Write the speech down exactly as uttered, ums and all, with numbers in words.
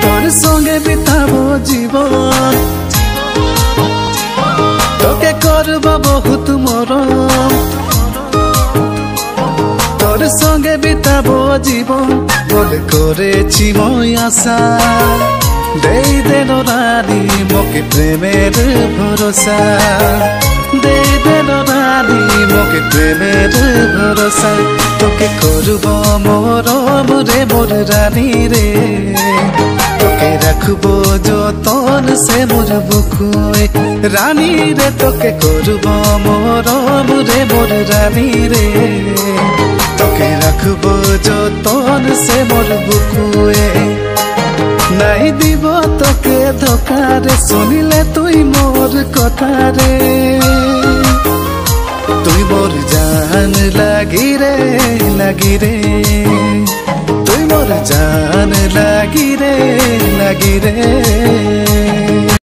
তোর সঙ্গে বিতাবো জীবন তোকে করব বহুত মরম তোর সঙ্গে বিতাবো জীবন বলে করেছি মই আশা দেই দেন রানী মোকে প্রেমের ভরসা দেই দেন রানী মোকে প্রেমের ভরসা তোকে করব মরম রে মোর রানী রে তোকে রাখবো যতন সে মোর বুকুয়ে রানী রে তোকে করব মরম রে মোর রানী রে তোকে রাখবো যতন সে মোর বুকুয়ে নাই দিব তোকে ধোকা রে শুনিলে তুই মোর কথা রে তুই মোর জান লাগি রে লাগি রে তুই মোর জান লাগি রে লাগি রে